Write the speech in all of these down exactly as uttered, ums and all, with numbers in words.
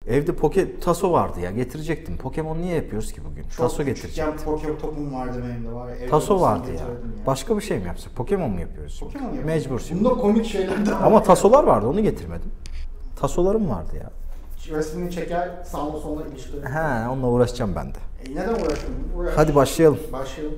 Evde poke taso vardı ya, getirecektim. Pokemon niye yapıyoruz ki bugün? Çok taso getirecektim. Pokemon topum vardı benim de var ya. Taso vardı ya. ya. Başka bir şey mi yapsak? Pokemon mu yapıyoruz? Pokemon yapıyoruz. Mecbur şimdi. Bunda komik şeyler de var. Ama tasolar vardı, onu getirmedim. Tasolarım vardı ya. Resmini çeker, sağına soluna ilişkileri. He, onunla uğraşacağım ben de. E neden uğraşıyorsun? Uğraş. Hadi başlayalım. Başlayalım.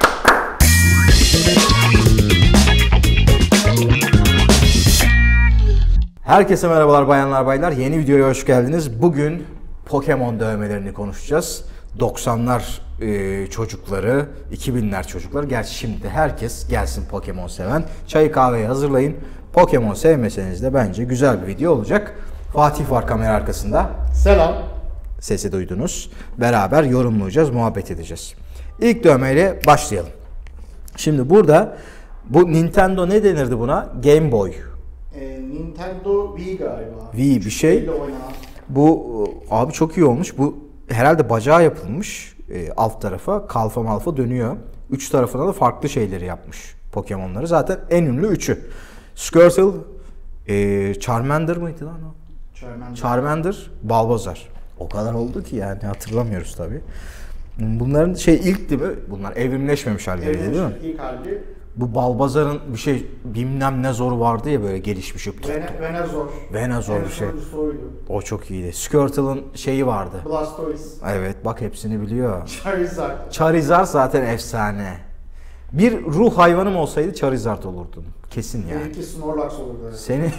Herkese merhabalar bayanlar baylar. Yeni videoya hoş geldiniz. Bugün Pokemon dövmelerini konuşacağız. doksanlar e, çocukları, iki binler çocukları. Gerçi şimdi herkes gelsin Pokemon seven. Çayı kahveyi hazırlayın. Pokemon sevmeseniz de bence güzel bir video olacak. Fatih var kamera arkasında. Selam. Sesi duydunuz. Beraber yorumlayacağız, muhabbet edeceğiz. İlk dövmeyle başlayalım. Şimdi burada bu Nintendo ne denirdi buna? Game Boy. Ee, Nintendo Wii galiba. Wii bir şey. Bu abi çok iyi olmuş. Bu herhalde bacağı yapılmış. E, alt tarafa kalfa malfa dönüyor. Üç tarafına da farklı şeyleri yapmış Pokemon'ları. Zaten en ünlü üçü. Squirtle, e, Charmander mıydı lan o? Charmander. Charmander, Balbazar. O kadar oldu ki yani hatırlamıyoruz tabii. Bunların şey ilk değil mi? Bunlar evrimleşmemiş halleri Evrimleşmiş, değil mi? İlk hali. Bu Balbazar'ın bir şey bilmem ne zoru vardı ya böyle gelişmiş. Vene, Venazor. Venazor bir şey. Soydu. O çok iyiydi. Squirtle'ın şeyi vardı. Blastoise. Evet bak hepsini biliyor. Charizard. Charizard zaten efsane. Bir ruh hayvanım olsaydı Charizard olurdun. Kesin yani. Benimki Snorlax olurdu. Evet. Seni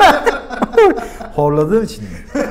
horladığın için mi?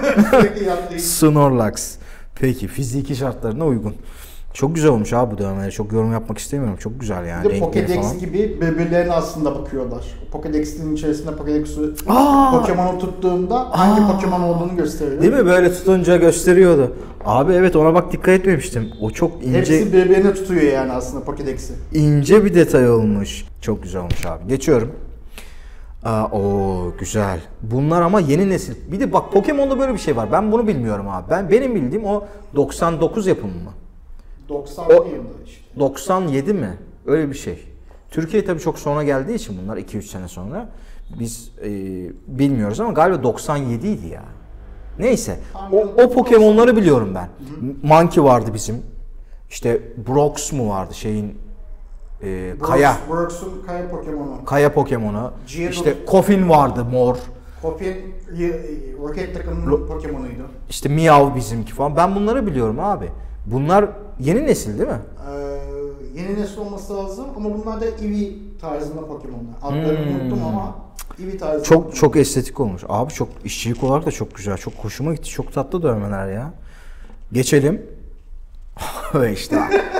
Snorlax. Peki fiziki şartlarına uygun. Çok güzel olmuş abi bu dövmeleri. Çok yorum yapmak istemiyorum. Çok güzel yani. Bir de Pokédex falan. gibi birbirlerine aslında bakıyorlar. Pokédex'in içerisinde Pokédex'i Aa! Pokemon'u tuttuğunda hangi Aa! Pokemon olduğunu gösteriyor. Değil mi? Böyle tutunca gösteriyordu. Abi evet ona bak dikkat etmemiştim. O çok ince. Hepsi birbirine tutuyor yani aslında Pokédex'i. İnce bir detay olmuş. Çok güzel olmuş abi. Geçiyorum. Aa, o güzel. Bunlar ama yeni nesil. Bir de bak Pokemon'da böyle bir şey var. Ben bunu bilmiyorum abi. Ben benim bildiğim o doksan dokuz yapımı mı? doksan O- yılında işte. doksan yedi mi? Öyle bir şey. Türkiye tabii çok sonra geldiği için bunlar iki üç sene sonra. Biz e, bilmiyoruz ama galiba doksan yedi idi ya. Neyse. O, o Pokemon'ları biliyorum ben. Monkey vardı bizim. İşte Brox mu vardı şeyin e, Kaya. Brox'un Kaya Pokemon'u. Kaya Pokemon'u. Geodude. İşte Koffin vardı mor. Kopya Rocket takımının Pokemon'uydu. İşte Meow bizimki falan. Ben bunları biliyorum abi. Bunlar yeni nesil değil mi? Ee, yeni nesil olması lazım ama bunlar da Eevee tarzında Pokemon'lar. Adlarını Hmm. unuttum ama Eevee tarzında. Çok çok estetik olmuş. Abi çok işçilik olarak da çok güzel. Çok hoşuma gitti. Çok tatlı dövmeler ya. Geçelim. işte.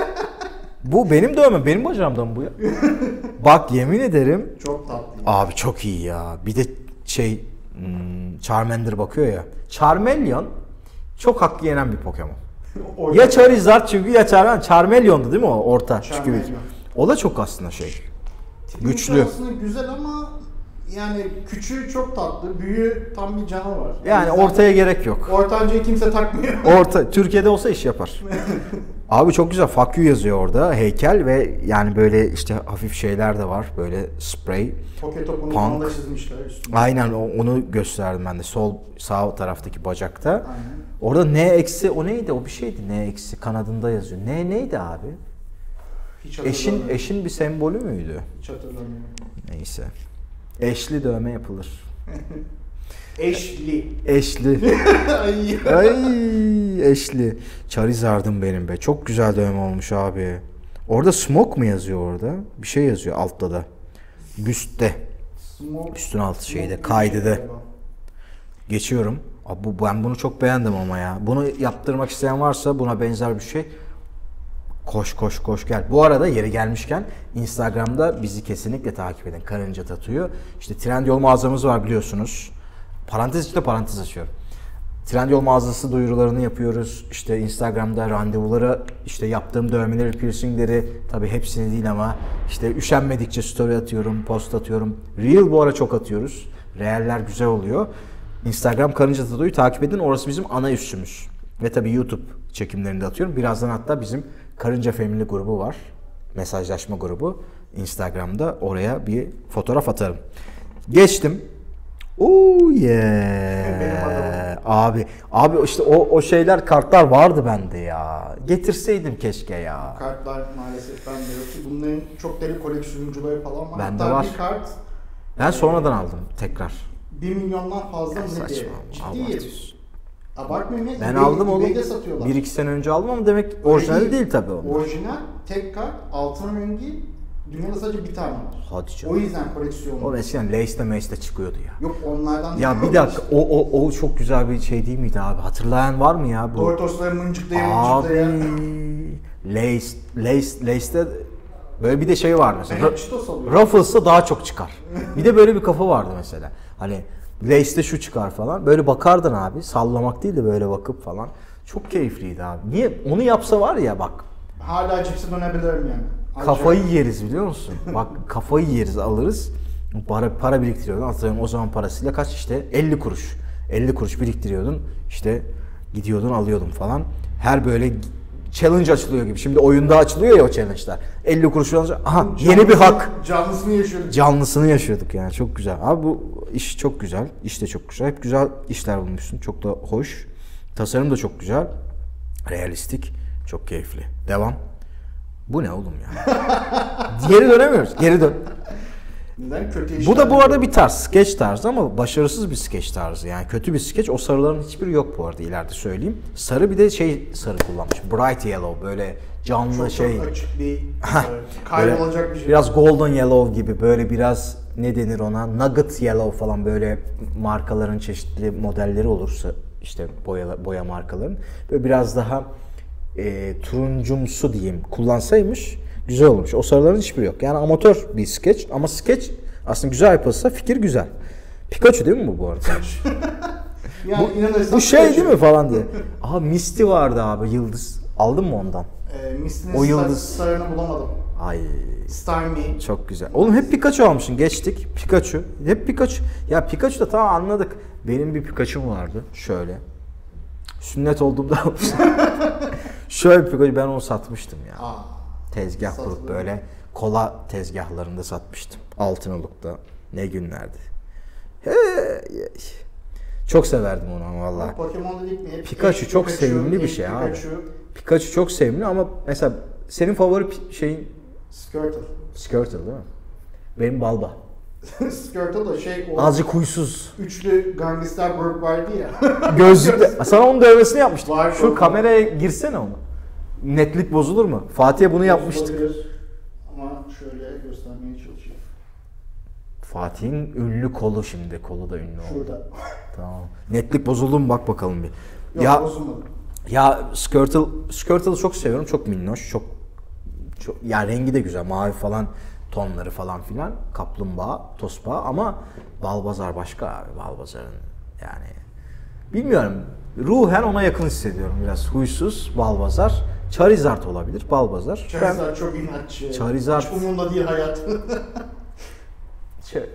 Bu benim dövme. Benim bacağımdan mı bu ya? Bak yemin ederim. Çok tatlı. Abi çok iyi ya. Bir de şey hmm, Charmander bakıyor ya. Charmeleon çok hakkı yenen bir Pokemon. Orada Ya Charizard çünkü ya Charmander. Charmeleon'du değil mi o orta? Çünkü Charmeleon. o da çok aslında şey. tipin güçlü. aslında güzel ama yani küçüğü çok tatlı, büyüğü tam bir canavar. Yani O yüzden ortaya gerek yok. ortancayı kimse takmıyor. Orta Türkiye'de olsa iş yapar. Abi çok güzel. Fuck you yazıyor orada. Heykel ve yani böyle işte hafif şeyler de var. Böyle spray. Poke topunu Punk. falan da çizmişler üstüne. Aynen o- onu gösterdim ben de. Sol sağ taraftaki bacakta. Aynen. Orada N eksi o neydi? O bir şeydi. N eksi kanadında yazıyor. N neydi abi? Hiç Eşin hatırlamıyorum. eşin bir sembolü müydü? Hiç hatırlamıyorum. Neyse. Eşli dövme yapılır. Eşli. Eşli. Ay. Ay eşli. Charizard'ım benim be. Çok güzel dövme olmuş abi. Orada smoke mu yazıyor orada? Bir şey yazıyor altta da. Büstte. Smoke- Üstün altı şeyde. smoke Kaydı da. bir şey galiba. Geçiyorum. Abi bu, ben bunu çok beğendim ama ya. Bunu yaptırmak isteyen varsa buna benzer bir şey. Koş koş koş gel. Bu arada yeri gelmişken Instagram'da bizi kesinlikle takip edin. Karınca Tatu'yu. İşte Trendyol mağazamız var biliyorsunuz. Parantez içinde parantez açıyorum. Trendyol mağazası duyurularını yapıyoruz. İşte Instagram'da randevulara işte yaptığım dövmeleri, piercingleri tabii hepsini değil ama işte üşenmedikçe story atıyorum, post atıyorum. Reel bu ara çok atıyoruz. Reeller güzel oluyor. Instagram Karınca Tatu'yu takip edin. Orası bizim ana üssümüz. Ve tabii YouTube çekimlerini de atıyorum. Birazdan hatta bizim Karınca Family grubu var. Mesajlaşma grubu. Instagram'da oraya bir fotoğraf atarım. Geçtim. Oh Benim yeah. Abi abi işte o o şeyler kartlar vardı bende ya. Getirseydim keşke ya. Kartlar maalesef bende yok. Bunların çok deli koleksiyoncuları falan var. Bende Hatta var. bir kart Ben sonradan aldım tekrar. bir milyondan fazla Ya mı ne diye. saçma, Ciddiyim. abartıyorsun. Abartmıyorum ya. Ben eBay- aldım oğlum. eBay'de satıyorlar. bir iki sene önce aldım ama demek orijinal değil tabii onlar. Orijinal, tek kart, altın rengi, dünyada sadece bir tane var. Hadi canım. O yüzden koleksiyonlu. O eskiden Lace'de Mace'de çıkıyordu ya. Yok onlardan Ya değil bir mi? dakika o, o, o çok güzel bir şey değil miydi abi? Hatırlayan var mı ya bu? Doritos'ları mıncıklaya Abi mıncıklaya. Lace, Lace, Lace'de böyle bir de şey var mesela. Ben Cheetos alıyorum. Ruffles'ta daha çok çıkar. Bir de böyle bir kafa vardı mesela. Hani Lace'de şu çıkar falan. Böyle bakardın abi. Sallamak değil de böyle bakıp falan. Çok keyifliydi abi. Niye? Onu yapsa var ya bak. Hala cipsi dönebilirim yani. Ancak Kafayı yeriz biliyor musun? Bak kafayı yeriz alırız. Para, para biriktiriyordun. Hatırlıyorum o zaman parasıyla kaç işte elli kuruş. elli kuruş biriktiriyordun. İşte gidiyordun alıyordun falan. Her böyle challenge açılıyor gibi. Şimdi oyunda açılıyor ya o challenge'lar. elli kuruş alınca aha yeni bir hak. Canlısını yaşıyorduk. Canlısını yaşıyorduk yani çok güzel. Abi bu iş çok güzel. İş de çok güzel. Hep güzel işler bulmuşsun. Çok da hoş. Tasarım da çok güzel. Realistik. Çok keyifli. Devam. Bu ne oğlum ya? Geri dönemiyoruz. Geri dön. Neden kötü Bu işler da bu arada yapıyor? bir tarz. Sketch tarzı ama başarısız bir sketch tarzı. Yani kötü bir sketch. O sarıların hiçbiri yok bu arada ileride söyleyeyim. Sarı bir de şey sarı kullanmış. Bright yellow böyle canlı çok, şey. Çok açık bir Böyle kaybolacak bir şey. Biraz golden yellow gibi böyle biraz ne denir ona nugget yellow falan böyle markaların çeşitli modelleri olursa işte boya, boya markaların böyle biraz daha e, turuncumsu diyeyim kullansaymış güzel olmuş. O sarıların hiçbiri yok. Yani amatör bir skeç ama skeç aslında güzel yapılsa fikir güzel. Pikachu değil mi bu bu arada? Yani inanırsan Bu şey Pikachu. değil mi falan diye. Aha Misty vardı abi yıldız. Aldın mı ondan? Ee, Misty'nin O o yıldız. sarını bulamadım. Ay Starmie. çok güzel. Oğlum hep Pikachu almışsın. Geçtik. Pikachu. Hep Pikachu. Ya Pikachu da tamam anladık. Benim bir Pikachu'm vardı. Şöyle. Sünnet olduğumda almıştım. Şöyle bir Pikachu ben onu satmıştım ya. Aa, Tezgah kurup satılıyor. böyle kola tezgahlarında satmıştım. Altınoluk'ta. Ne günlerdi. Hey. Çok severdim onu ama vallahi. Pokemon dedik mi? Hep Pikachu çok sevimli bir ilk şey abi. Pikachu, Pikachu çok sevimli ama mesela senin favori pi- şeyin Squirtle. Squirtle değil mi? Benim Balba. Squirtle da şey o Azıcık huysuz. üçlü gangster grup vardı ya. Gözlükle. Sana onun dövmesini yapmıştım. Var, Şu var. kameraya girsene onu. Netlik bozulur mu? Fatih'e bunu yapmıştık. Olabilir. Ama şöyle göstermeye çalışıyorum. Fatih'in ünlü kolu şimdi. Kolu da ünlü oldu. Şurada. Tamam. Netlik bozuldu mu bak bakalım bir. Yok ya bozulmadı. ya Squirtle Squirtle'ı çok seviyorum. Çok minnoş. Çok çok ya rengi de güzel. Mavi falan tonları falan filan. Kaplumbağa, tosbağa ama Balbazar başka abi. Balbazar'ın yani bilmiyorum. Ruhen ona yakın hissediyorum biraz. Huysuz Balbazar. Charizard olabilir. Balbazar. Charizard çok inatçı. Charizard- Hiç umurumda değil hayat. Şey-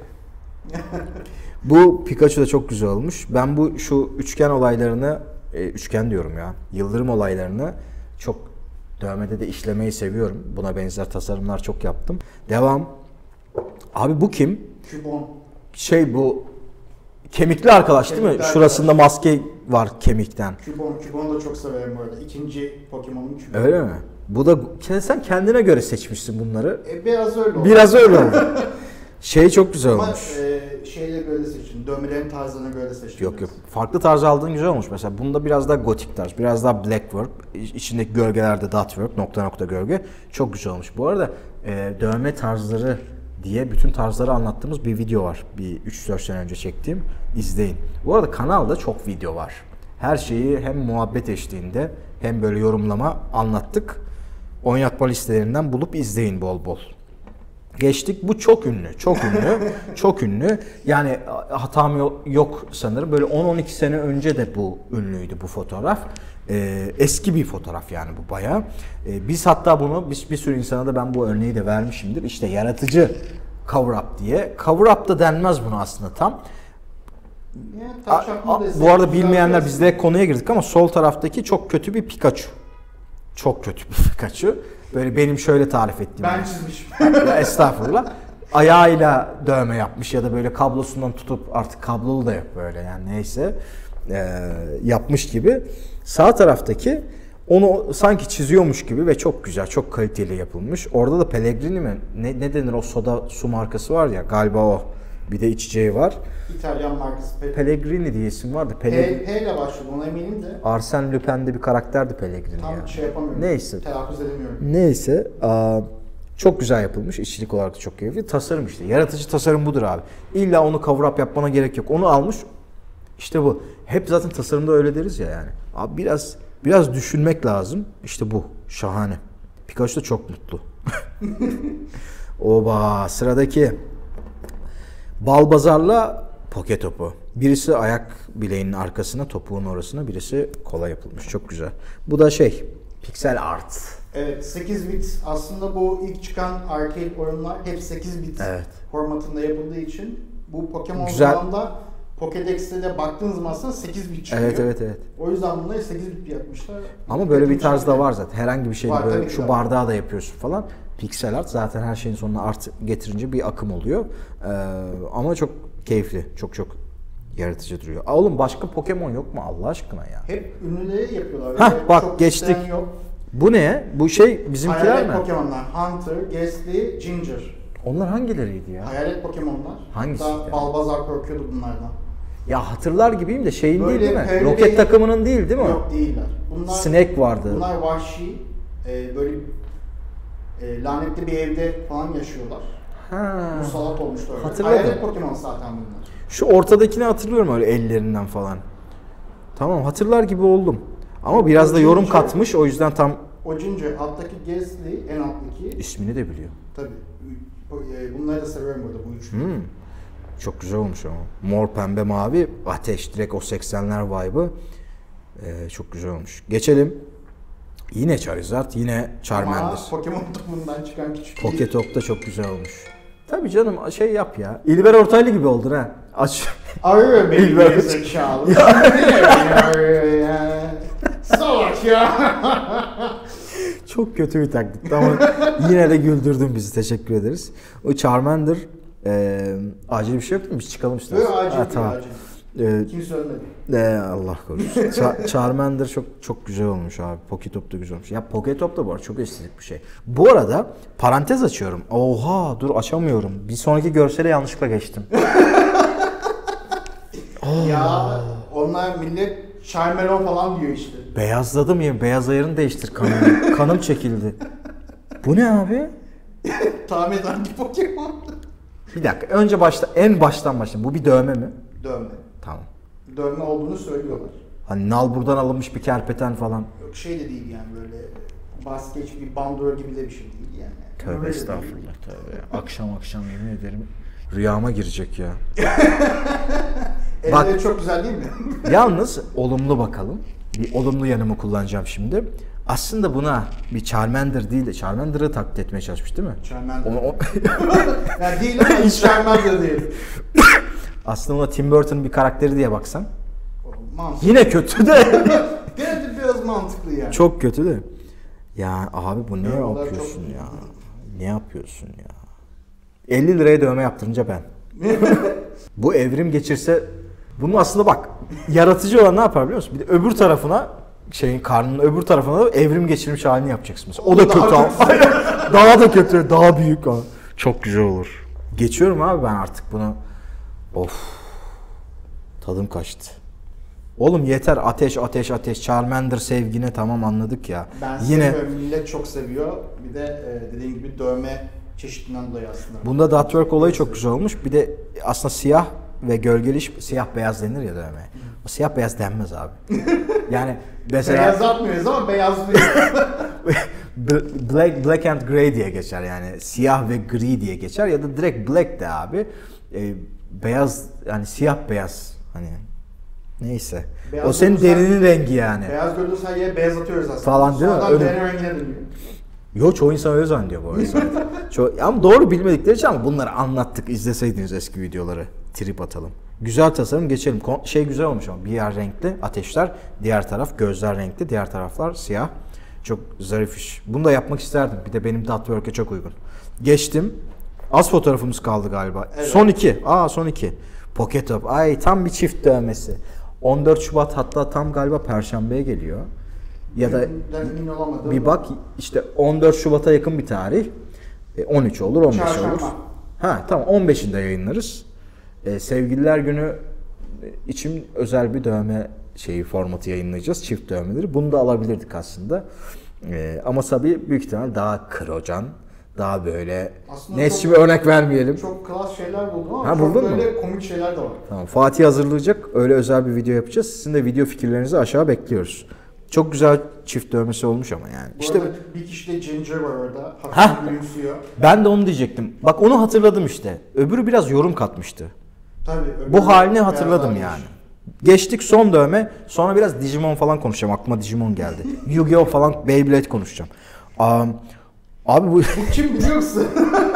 Bu Pikachu da çok güzel olmuş. Ben bu şu üçgen olaylarını, e, üçgen diyorum ya, yıldırım olaylarını çok dövmede de işlemeyi seviyorum. Buna benzer tasarımlar çok yaptım. Devam. Abi bu kim? Cubone. Şey bu kemikli arkadaş değil mi? Kemikli Şurasında maske var kemikten. Cubone. Cubone'u da çok severim bu arada. İkinci Pokemon'un Cubone. Öyle mi? Bu da sen kendine göre seçmişsin bunları. E, biraz öyle oldu. Biraz öyle oldu. Şey çok güzel Ama olmuş. e, şeyleri böyle seçtim. Dövmelerin tarzını böyle seçtim. Yok yok. Farklı tarz aldığın güzel olmuş. Mesela bunda biraz daha gotik tarz, biraz daha black work. İ- içindeki gölgelerde dot work, nokta nokta gölge. Çok güzel olmuş. Bu arada e, dövme tarzları diye bütün tarzları anlattığımız bir video var. Bir üç dört sene önce çektiğim. İzleyin. Bu arada kanalda çok video var. Her şeyi hem muhabbet eşliğinde hem böyle yorumlama anlattık. Oynatma listelerinden bulup izleyin bol bol. Geçtik. Bu çok ünlü. Çok ünlü. çok ünlü. Yani hatam yo- yok sanırım. Böyle on on iki sene önce de bu ünlüydü bu fotoğraf. Ee, eski bir fotoğraf yani bu bayağı. Ee, biz hatta bunu biz bir sürü insana da ben bu örneği de vermişimdir. İşte yaratıcı cover up diye. Cover up da denmez buna aslında tam. Yani, A- taşaklı a- desek, bu arada güzel bilmeyenler bir biz de konuya girdik ama sol taraftaki çok kötü bir Pikachu. Çok kötü bir Pikachu. Böyle benim şöyle tarif ettiğim. Ben yani. çizmişim. Ya estağfurullah. Ayağıyla dövme yapmış ya da böyle kablosundan tutup artık kablolu da yok böyle yani neyse. e, yapmış gibi. Sağ taraftaki onu sanki çiziyormuş gibi ve çok güzel, çok kaliteli yapılmış. Orada da Pellegrini mi? Ne, ne denir o soda su markası var ya galiba o. Bir de içeceği var. İtalyan markası. Pe- Pellegrini diye isim vardı. P, Pellegrini. P ile başlıyor ona eminim de. Arsène Lupin'de bir karakterdi Pellegrini Tam ya. şey yapamıyorum. Neyse. Telaffuz edemiyorum. Neyse. Aa, çok güzel yapılmış. İşçilik olarak da çok keyifli. Tasarım işte. Yaratıcı tasarım budur abi. İlla onu cover up yapmana gerek yok. Onu almış. İşte bu. Hep zaten tasarımda öyle deriz ya yani. Abi biraz biraz düşünmek lazım. İşte bu. Şahane. Pikachu da çok mutlu. Oba. Sıradaki. Balbazar'la Poke topu. Birisi ayak bileğinin arkasına, topuğun orasına, birisi kola yapılmış. Çok güzel. Bu da şey, pixel art. Evet, sekiz bit aslında bu ilk çıkan arcade oyunlar hep sekiz bit Evet. formatında yapıldığı için bu Pokemon Güzel. zamanında Pokédex'te de baktığınız zaman aslında sekiz bit çıkıyor. Evet, evet, evet. O yüzden bunları sekiz bit yapmışlar. Ama böyle bir Yapım tarz da şekli. var zaten. Herhangi bir şeyi Var, böyle tabii şu ki. bardağı da yapıyorsun falan. Pixel art zaten her şeyin sonuna art getirince bir akım oluyor. Ee, ama çok keyifli. Çok çok yaratıcı duruyor. Aa, oğlum başka Pokemon yok mu Allah aşkına ya? Hep ünlüleri yapıyorlar. Hah, Öyle bak, çok geçtik. isteyen yok. Bu ne? Bu şey bizimkiler Hayalet mi? Pokemon'lar. Hunter, Gastly, Ginger. Onlar hangileriydi ya? Hayalet Pokemon'lar. Hangisi Daha yani? Balbazar korkuyordu bunlardan. Ya hatırlar gibiyim de şeyin Böyle değil değil mi? pembe Roket değil. takımının değil değil mi? Yok değiller. Bunlar, Snake vardı. Bunlar vahşi. E, böyle e, lanetli bir evde falan yaşıyorlar. Ha. Musallat olmuşlar. Hatırladım. Hayalet Pokemon zaten bunlar. Şu ortadakini hatırlıyorum öyle ellerinden falan. Tamam hatırlar gibi oldum. Ama biraz da yorum katmış o yüzden tam O Ginger, alttaki Gastly, en alttaki. ismini de biliyor. Tabii. Bu- e, Bunları da seviyorum burada bu üçlü. Hmm. Çok güzel olmuş ama. Mor, pembe, mavi, ateş, direkt o seksenler vibe'ı. Ee, çok güzel olmuş. Geçelim. Yine Charizard, yine Charmander. Ama Pokemon topluluğundan çıkan küçük bir- Poketop da çok güzel olmuş. Tabii canım şey yap ya. İlber Ortaylı gibi oldun ha. Aç. Arıyor beni İlber- bir zekalı. Ne arıyor ya? Salak ya. Çok kötü bir taktikti ama yine de güldürdün bizi. Teşekkür ederiz. O Charmander e, acil bir şey yok mu? Biz çıkalım işte. Böyle acil Ha, değil, tamam. acil. E, Kimse ölmedi. e, Allah korusun. Ça- Charmander çok çok güzel olmuş abi. Poketop da güzel olmuş. Ya Poketop da bu arada çok estetik bir şey. Bu arada parantez açıyorum. Oha dur açamıyorum. Bir sonraki görsele yanlışlıkla geçtim. Ya onlar millet Charmelon falan diyor işte. Beyazladım ya. Beyaz ayarını değiştir kanım. Kanım çekildi. Bu ne abi? Tahmin eden bir Pokemon. Bir dakika. Önce başta en baştan başlayalım. Bu bir dövme mi? Dövme. Tamam. Dövme olduğunu söylüyorlar. Hani nal buradan alınmış bir kerpeten falan. Yok şey de değil yani böyle baskeç bir bandrol gibi de bir şey değil yani. Tövbe Öyle de estağfurullah değil. tövbe. Akşam akşam yemin ederim rüyama girecek ya. Elleri Bak- çok güzel değil mi? Yalnız olumlu bakalım. Bir olumlu yanımı kullanacağım şimdi. Aslında buna bir Charmander değil de Charmander'ı taklit etmeye çalışmış değil mi? Charmander. Onu, o- Yani değil ama hiç Charmander değil. aslında ona Tim Burton'un bir karakteri diye baksan. Mantıklı. Yine kötü de. Gene de biraz mantıklı yani. Çok kötü de. Ya abi bu ne Ya, bunlar yapıyorsun çok- ya? Ne yapıyorsun ya? elli liraya dövme yaptırınca ben. Bu evrim geçirse bunu aslında bak yaratıcı olan ne yapar biliyor musun? Bir de öbür tarafına şeyin karnının öbür tarafına da evrim geçirmiş halini yapacaksın mesela. O da Daha kötü ama. Daha da kötü, daha büyük ama. Çok güzel olur. Geçiyorum abi ben artık bunu. Of. Tadım kaçtı. Oğlum yeter ateş ateş ateş Charmander sevgine tamam anladık ya. Ben Yine seviyorum, millet çok seviyor. Bir de e, dediğim gibi dövme çeşitinden dolayı aslında. bunda Dotwork olayı çok güzel olmuş. Bir de aslında siyah ve gölgeli iş- siyah beyaz denir ya dövme. O siyah beyaz denmez abi. Yani mesela Beyaz atmıyoruz ama beyazlıyor. B- black black and grey diye geçer yani siyah ve gri diye geçer ya da direkt black de abi. Ee, beyaz yani siyah beyaz hani neyse. Beyaz o senin olursa- derinin rengi yani. Beyaz gördüğünüz her yere beyaz atıyoruz aslında. Falan değil mi? Sonradan Öyle. deri rengine dönüyor. Yo çoğu insan öyle zannediyor bu arada zaten. Ço- ama doğru bilmedikleri için ama bunları anlattık. İzleseydiniz eski videoları. Trip atalım. Güzel tasarım geçelim. Kon- Şey güzel olmuş ama bir yer renkli ateşler, diğer taraf gözler renkli, diğer taraflar siyah. Çok zarif iş. Bunu da yapmak isterdim. Bir de benim Dotwork'e çok uygun. Geçtim. Az fotoğrafımız kaldı galiba. Evet. Son iki. Aa son iki. Poketop. Ay tam bir çift dövmesi. on dört Şubat hatta tam galiba Perşembe'ye geliyor. Ya da emin olamadım. bir bak işte on dört Şubat'a yakın bir tarih. on üç olur, on beş Çarşamba. olur. Ha tamam, on beşinde yayınlarız. Ee, Sevgililer Günü için özel bir dövme şeyi formatı yayınlayacağız. Çift dövmeleri. Bunu da alabilirdik aslında. Ee, ama tabii büyük ihtimal daha krocan, daha böyle Aslında ne çok- bir örnek vermeyelim. Çok klas şeyler buldum ama Ha, çok buldun mu? böyle komik şeyler de var. Tamam, Fatih hazırlayacak. Öyle özel bir video yapacağız. Sizin de video fikirlerinizi aşağı bekliyoruz. Çok güzel çift dövmesi olmuş ama yani. Bu İşte arada bir kişi de Ginger var orada. Hah. Hafiften gülümsüyor. ben de onu diyecektim. Bak onu hatırladım işte. Öbürü biraz yorum katmıştı. Tabii. öbürü Bu halini biraz hatırladım daha yani. değişik. Geçtik son dövme. Sonra biraz Digimon falan konuşacağım. Aklıma Digimon geldi. Yu-Gi-Oh falan, Beyblade konuşacağım. Um, abi bu Bu kim biliyor musun?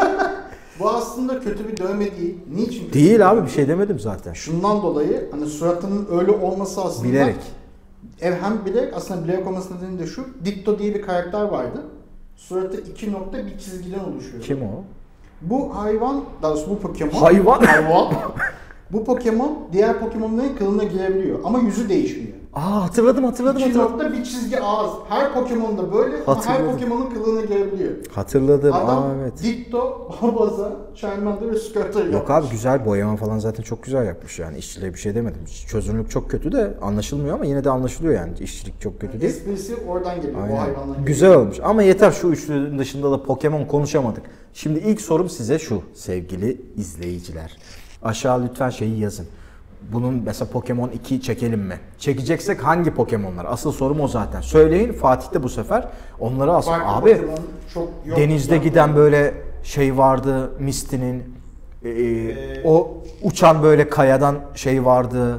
Bu aslında kötü bir dövme değil. Niçin? kötü bir değil abi, dövme? bir şey demedim zaten. Şundan dolayı hani suratının öyle olması aslında Bilerek. ev hem bilerek, aslında bilerek olması nedeni de şu. Ditto diye bir karakter vardı. Suratı iki nokta bir çizgiden oluşuyor. Kim o? Bu hayvan, daha doğrusu bu Pokemon. Hayvan? Hayvan. Bu Pokemon diğer Pokemon'ların kılına girebiliyor ama yüzü değişmiyor. Aa hatırladım hatırladım İki hatırladım. nokta bir çizgi ağız. Her Pokemon'da böyle ama her Hatırladım. Pokemon'un kılığına girebiliyor. Hatırladım. Adam Aa evet. Ditto, Barboza, Charmander ve Squirtle Yok abi, güzel boyama falan zaten çok güzel yapmış yani. İşçiliğe bir şey demedim. Çözünürlük çok kötü de anlaşılmıyor ama yine de anlaşılıyor yani. İşçilik çok kötü değil. Esprisi oradan geliyor, o Aynen. hayvandan geliyor. Güzel olmuş ama yeter, şu üçlünün dışında da Pokemon konuşamadık. Şimdi ilk sorum size şu sevgili izleyiciler. Aşağı lütfen şeyi yazın. Bunun mesela Pokemon iki çekelim mi? Çekeceksek hangi Pokemonlar? Asıl sorum o zaten. Söyleyin, Fatih de bu sefer onları alsın. Farklı Abi Pokemon çok yok. denizde Yani giden böyle şey vardı, Misty'nin e, o uçan böyle kayadan şey vardı.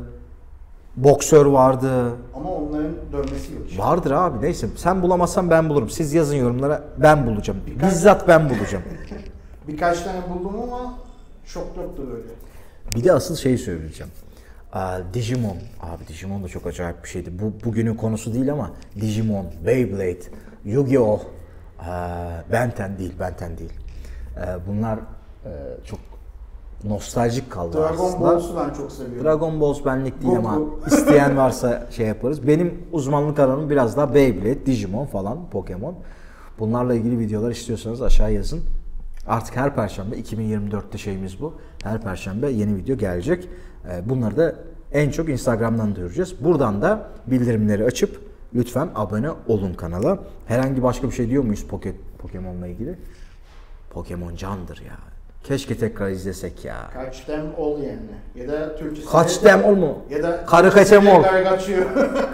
Boksör vardı. ama onların dövmesi yok. işte. Vardır abi, neyse. Sen bulamazsan ben bulurum. Siz yazın yorumlara, ben bulacağım. Birkaç- Bizzat ben bulacağım. Birkaç tane buldum ama çok yoktu böyle. Bir de asıl şeyi söyleyeceğim. Aa, Digimon. Abi Digimon da çok acayip bir şeydi. Bu bugünün konusu değil ama Digimon, Beyblade, Yu-Gi-Oh, aa, Ben on değil, Ben on değil. Ee, bunlar e, çok nostaljik kaldı Dragon aslında. Ball'su ben çok seviyorum. Dragon Ball benlik değil ama Goku. isteyen varsa şey yaparız. Benim uzmanlık alanım biraz daha Beyblade, Digimon falan, Pokemon. Bunlarla ilgili videolar istiyorsanız aşağı yazın. Artık her perşembe, iki bin yirmi dörtte şeyimiz bu. Her perşembe yeni video gelecek. Ee, Bunları da en çok Instagram'dan duyuracağız. Buradan da bildirimleri açıp lütfen abone olun kanala. Herhangi başka bir şey diyor muyuz Poke- Pokemon'la ilgili? Pokemon candır ya. Keşke tekrar izlesek ya. Kaç dem ol yani. Ya da Türkçesi. Kaç dem ol mu? Ya da Karı kaçam ol. Kaçıyor.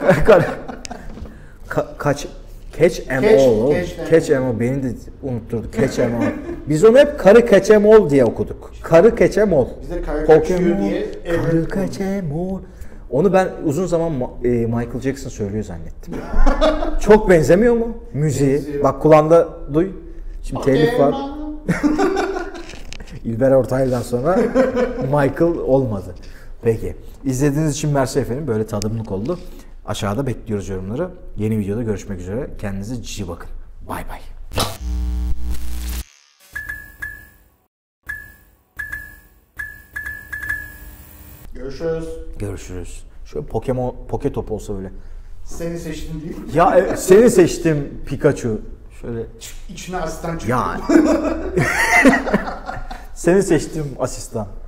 Ka- kaç Catch em Catch- all. catch em Catch all. em all. Beni de unutturdu. Catch em all. Biz onu hep karı catch em all diye okuduk. Karı catch em all. Biz de karı kaçıyor Pokemon, diye karı evet. catch em all. Onu ben uzun zaman Ma- e, Michael Jackson söylüyor zannettim. Çok benzemiyor mu müziği? Benziyor. Bak kulağında duy. Şimdi telif var. Pokemon. İlber Ortaylı'dan sonra Michael olmadı. Peki. İzlediğiniz için mersi efendim. Böyle tadımlık oldu. Aşağıda bekliyoruz yorumları. Yeni videoda görüşmek üzere. Kendinize cici bakın. Bay bay. Görüşürüz. Görüşürüz. Şöyle Pokemon, Poke Top olsa böyle. Seni seçtim diyeyim. Ya e, seni seçtim Pikachu. Şöyle. İçine asistan çıkıyor. Ya. Seni seçtim asistan.